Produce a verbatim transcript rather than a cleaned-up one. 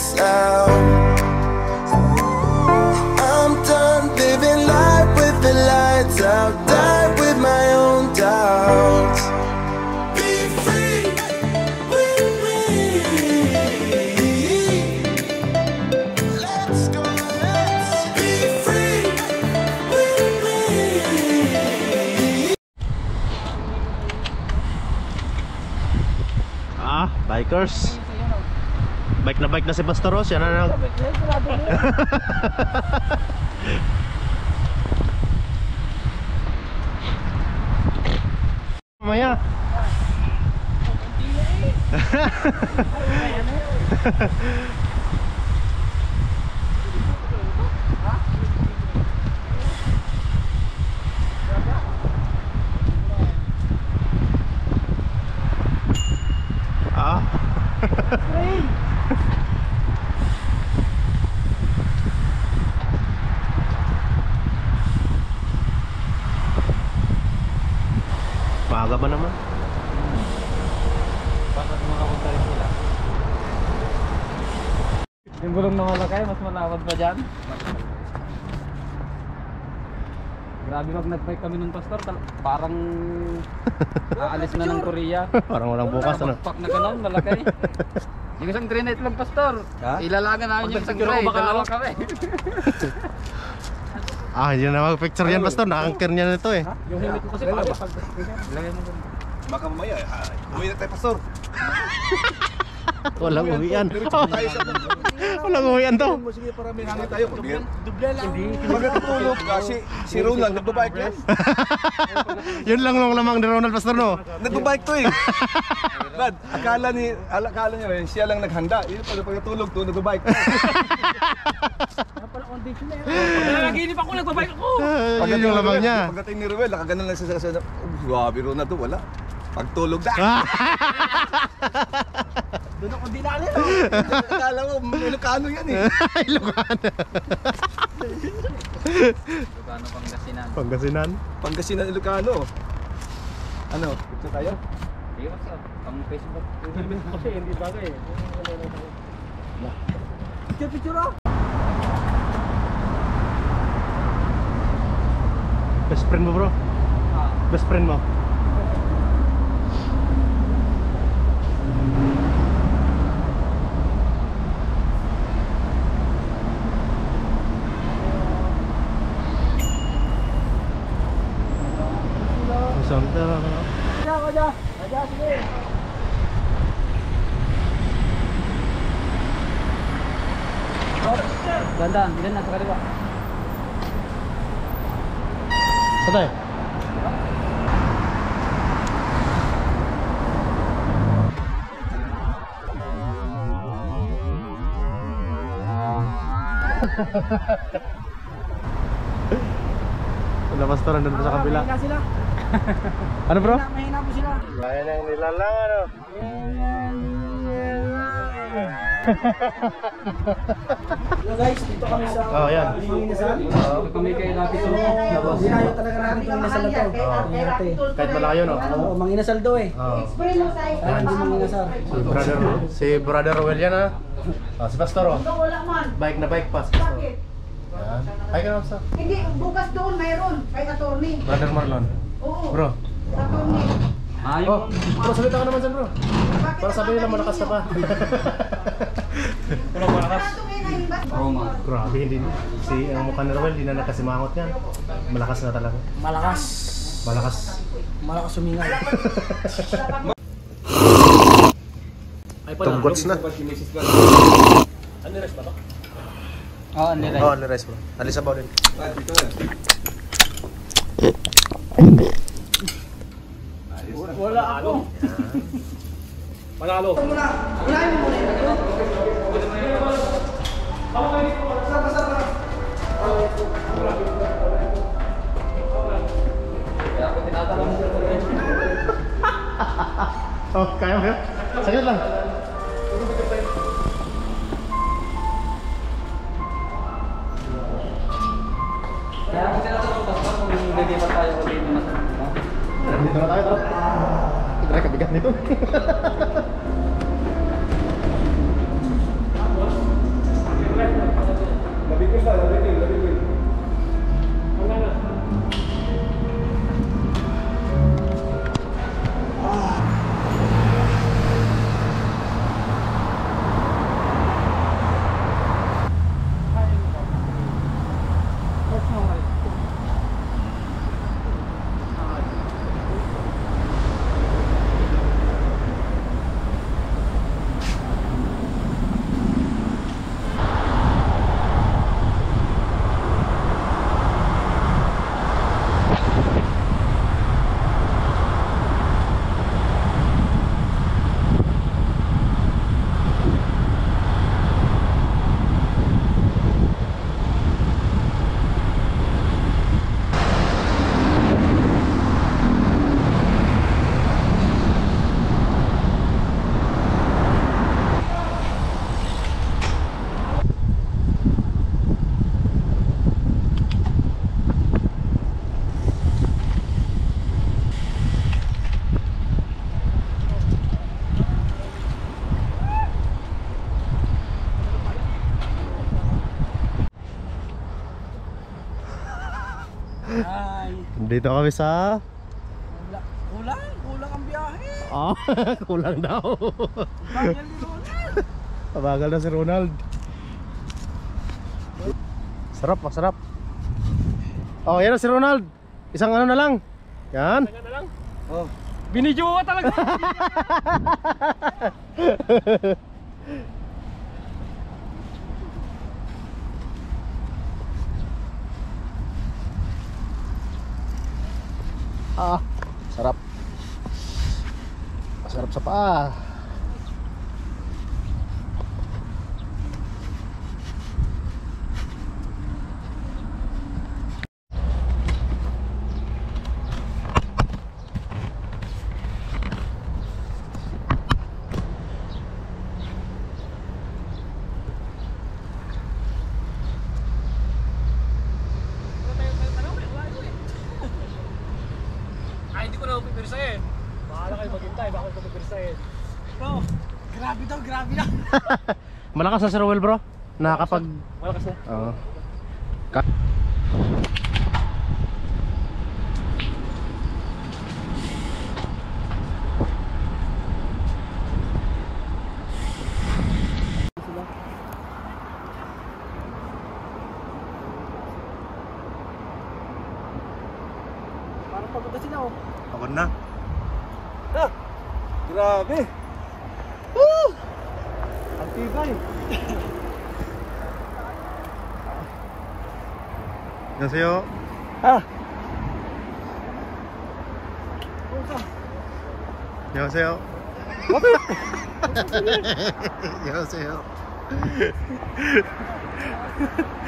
this out. I'm done living life with the lights out, die with my own doubts. Be free with me. Let's go, let's be free with me. Ah, bikers. Bike na bike na si Pastor Ross, yan na nag... Mamaya. Ah. Maaga pa naman. Bakit makapunta rin sila? Yung gulong na malakay, mas malawad pa dyan. Grabe pag nag-bike kami ng Pastor, parang aalis na ng Korea. Parang walang bukas ano. Pak na gano'n, malakay. Yung isang grenade lang Pastor, ilalagan namin yung isang grenade, dalawa kami. Ah, hindi na mag-picture yan Pastor, na-anchor niya na ito eh. Yung helmet ko kasi pag ilagay mo doon. Baka mamaya, uwi na tayo Pastor. Walang uwian. Walang uwian to. Sige, para may hangin tayo. Duble lang. Pag natutulog kasi si Ronald nagbabike yan. Yun lang nung lamang ni Ronald Pastor no. Nagbabike to eh. Brad, akala ni akala niya eh, siya lang naghanda. Yun pala pag natulog to, nagbabike. Pala condition na yan. Nanaginip ako, nagbabike ako. Yun yung lamang niya. Pagdating ni Ruel, nakaganon lang siya sa grabe Ronald to, wala. Pagtulog na. Doon ako dinali. Akala mo, Ilocano yan eh. Ilocano. Ilocano, Pangasinan. Pangasinan. Pangasinan, Ilocano. Ano, picture tayo? Sige, what's up? Ang Facebook. Yung helmet ko kasi, hindi bagay eh. Picture, picture ah! Best friend mo bro? Best friend mo? Santa. Aja, aja, aja sini. Dandan, din na sa kaliwa. Santay. Wala Pastor, nandun pa sa kabila. Mahina sila. Ano bro? Mahina po sila. Kaya nang nilalang ano. Hello guys, dito kami sa Oh, yan. Inasal. Uh, kami kay Lapis. Dinayo talaga natin yung inasal na to. Kahit malayo no? Oo, mang inasal daw eh. Oh. Kaya hindi mang inasal. Si brother, si brother Roel yan ha. Oh, si Pastor oh. Bike na bike pa si Pastor. Yan. Ay ka naman sa. Hindi, bukas doon mayroon kay attorney. Brother Marlon. Oo. Bro. Attorney. Oh, bro, salita ka naman dyan bro. Para sabihin nila malakas ka pa. Wala malakas. Roma. Grabe, hindi. Si ang mukha ni Roel, hindi na nakasimangot yan. Malakas na talaga. Malakas. Malakas. Malakas sumingal. Tunggots na. Unrest ba to? Oo, unrest. Oo, unrest bro. Alisabaw din. Wala ako. Panalo. Unahin mo muna ito. Kaya ako tinatanong mo. Oh, kaya mo yun? Saglit lang. Kaya ako tinatanong kung nililipat tayo ko dito na sa Dito na tayo, tara. Ito na kabigat nito. Dito kami sa... Kulang, kulang ang biyahe. Ah, kulang daw. Bagal ni Ronald. Pabagal na si Ronald. Sarap, masarap. Oh, yan na si Ronald. Isang ano na lang. Yan. Ano na lang? Oh. Binidyo ka talaga. Ah, sarap. Masarap sa paa. Ay, hindi ko na pipirsahin. Bahala kayo maghintay, baka ko pipirsahin. Bro, grabe daw, grabe na. Malakas na si Rowel, bro. Nakakapag... Malakas na. Oo. Ka- Parang pagod na sila oh. Pagod na. Ah, grabe. Woo! Ang tibay. Annyeonghaseyo. Ah, Annyeonghaseyo. Annyeonghaseyo.